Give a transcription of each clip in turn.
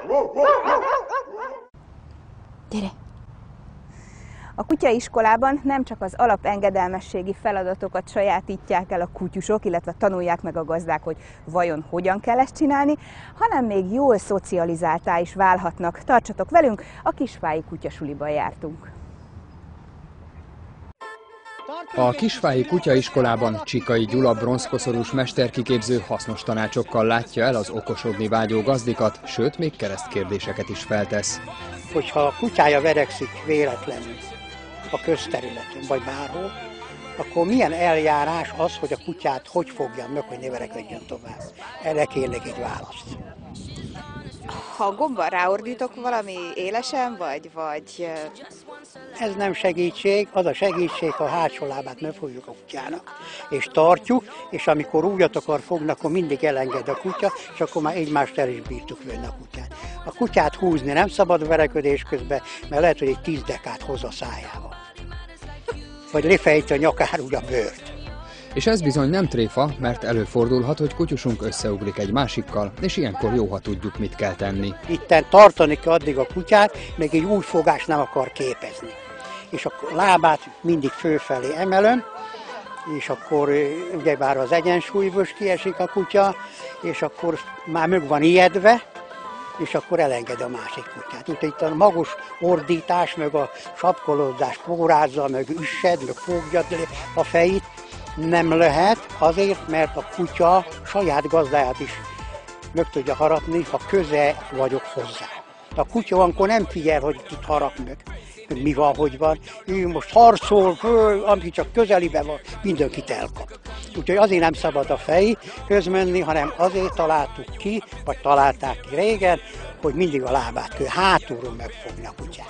Gyere! A kutyaiskolában nem csak az alapengedelmességi feladatokat sajátítják el a kutyusok, illetve tanulják meg a gazdák, hogy vajon hogyan kell ezt csinálni, hanem még jól szocializáltá is válhatnak. Tartsatok velünk, a Kisfályi kutyasuliban jártunk. A Kisfályi kutyaiskolában Csikai Gyula bronzkoszorús mesterkiképző hasznos tanácsokkal látja el az okosodni vágyó gazdikat, sőt még keresztkérdéseket is feltesz. Hogyha a kutyája verekszik véletlenül a közterületen, vagy bárhol, akkor milyen eljárás az, hogy a kutyát hogy fogja meg, hogy ne verekedjen tovább? Erre kérlek egy választ. Ha a gombbal ráordítok valami élesen, vagy... Ez nem segítség, az a segítség, ha a hátsó lábát megfogjuk a kutyának, és tartjuk, és amikor újat akar fogni, akkor mindig elenged a kutya, és akkor már egymást el is bírtuk venni a kutyát. A kutyát húzni nem szabad verekedés közben, mert lehet, hogy egy 10 dekát hoz a szájával. Vagy lefejti a nyakára úgy a bőrt. És ez bizony nem tréfa, mert előfordulhat, hogy kutyusunk összeugrik egy másikkal, és ilyenkor jó, ha tudjuk, mit kell tenni. Itten tartani kell addig a kutyát, még egy új fogást nem akar képezni. És a lábát mindig fölfelé emelem, és akkor ugyebár az egyensúlyból kiesik a kutya, és akkor már meg van ijedve, és akkor elenged a másik kutyát. Úgyhogy itt a magos ordítás, meg a sapkolódás pórázza, meg üssed, meg fogja a fejét, nem lehet, azért, mert a kutya saját gazdáját is meg tudja harapni, ha köze vagyok hozzá. A kutya akkor nem figyel, hogy itt harap meg, mi van, hogy van. Ő most harcol, ami csak közeliben van, mindenkit elkap. Úgyhogy azért nem szabad a fejhez menni, hanem azért találtuk ki, vagy találták ki régen, hogy mindig a lábát kell hátulról megfogni a kutyát.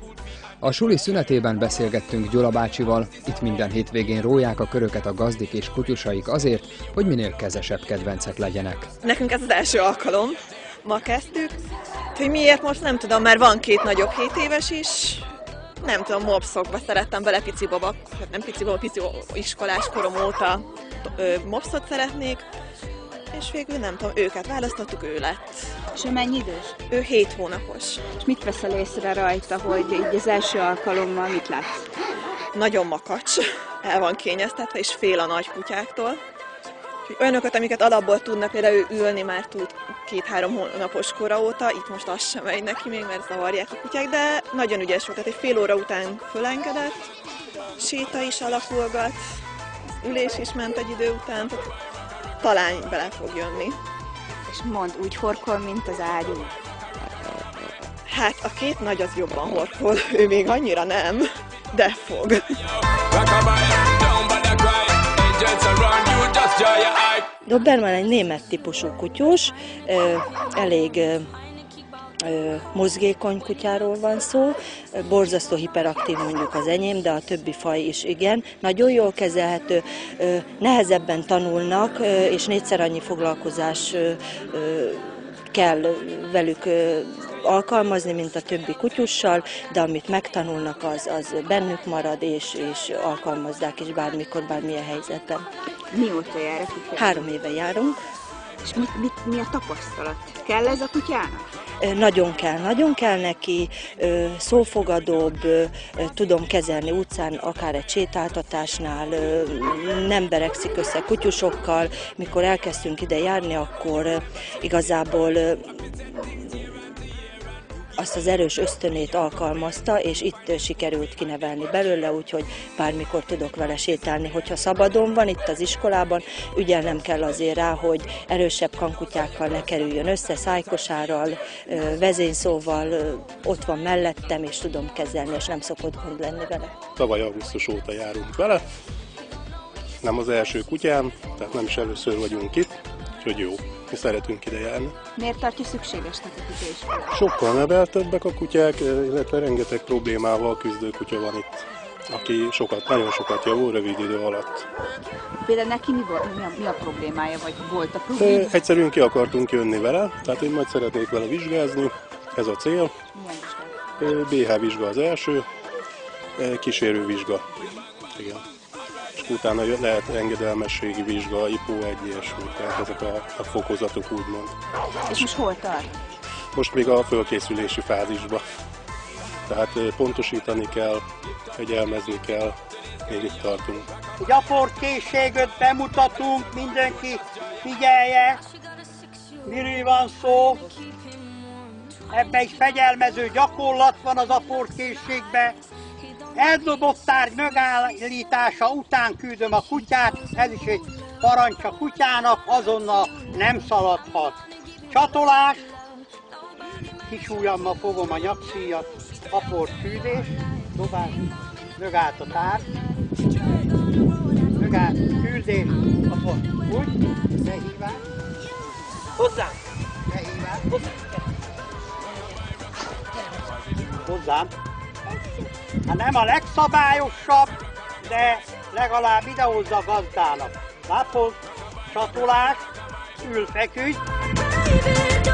A suli szünetében beszélgettünk Gyula bácsival. Itt minden hétvégén róják a köröket a gazdik és kutyusaik azért, hogy minél kezesebb kedvencek legyenek. Nekünk ez az első alkalom. Ma kezdtük. Hogy miért most nem tudom, mert van 2 nagyobb 7 éves is. Nem tudom, mopszokba szerettem bele, pici baba, hát nem pici baba, pici iskolás korom óta mopszot szeretnék. És végül nem tudom, őket választottuk, ő lett. És ő mennyi idős? Ő 7 hónapos. És mit veszel észre rajta, hogy így az első alkalommal mit látsz? Nagyon makacs, el van kényeztetve, és fél a nagy kutyáktól. Olyanokat, amiket alapból tudnak, például ülni már tud 2-3 hónapos kora óta, itt most az sem megy neki még, mert zavarják a kutyák, de nagyon ügyes volt, tehát egy fél óra után fölengedett, séta is alakulgat, ülés is ment egy idő után, talán bele fog jönni. És mondd, úgy horkol, mint az ágyú? Hát a 2 nagy az jobban horkol, ő még annyira nem, de fog. Doberman egy német típusú kutyus, elég mozgékony kutyáról van szó, borzasztó hiperaktív mondjuk az enyém, de a többi faj is igen. Nagyon jól kezelhető, nehezebben tanulnak, és 4-szer annyi foglalkozás kell velük alkalmazni, mint a többi kutyussal, de amit megtanulnak, az bennük marad, és alkalmazzák is bármikor, bármilyen helyzetben. Mióta jár a kutyának? 3 éve járunk. És mi a tapasztalat? Kell ez a kutyának? Nagyon kell neki, szófogadóbb, tudom kezelni utcán, akár egy sétáltatásnál, nem beregszik össze kutyusokkal. Mikor elkezdtünk ide járni, akkor igazából azt az erős ösztönét alkalmazta, és itt sikerült kinevelni belőle, úgyhogy bármikor tudok vele sétálni. Hogyha szabadon van itt az iskolában, ügyelnem kell azért rá, hogy erősebb kankutyákkal ne kerüljön össze, szájkosárral, vezényszóval, ott van mellettem, és tudom kezelni, és nem szokott gond lenni vele. Tavaly augusztus óta járunk vele, nem az első kutyám, tehát nem is először vagyunk itt, úgyhogy jó. Mi szeretünk ide járni. Miért tartja szükségesnek a kutyaiskola? Sokkal neveltebbek a kutyák, illetve rengeteg problémával küzdő kutya van itt, aki nagyon sokat javul rövid idő alatt. Például neki mi a problémája, vagy volt a probléma? Egyszerűen ki akartunk jönni vele, tehát én majd szeretnék vele vizsgázni, ez a cél. Milyen BH vizsga az első, kísérő vizsga. Igen. És utána lehet engedelmességi vizsga, IPO 1 ilyesmi, tehát ezek a fokozatok úgymond. És most hol tart? Most még a fölkészülési fázisba. Tehát pontosítani kell, fegyelmezni kell, még itt tartunk. Egy apportkészséget bemutatunk, mindenki figyelje, miről van szó. Ebben is fegyelmező gyakorlat van az apportkészségben. Eldobott tárgy megállítása után küldöm a kutyát, ez is egy parancs a kutyának, azonnal nem szaladhat. Csatolás, kis ujjammal fogom a nyakszíjat, apportküldés, dobás, mögát a tárgy, mögát küldés, apport, úgy, behívás, hozzám, behívás, hozzám. Hát nem a legszabályosabb, de legalább idehozza a gazdának. Látod, csatolás, ül, feküdj.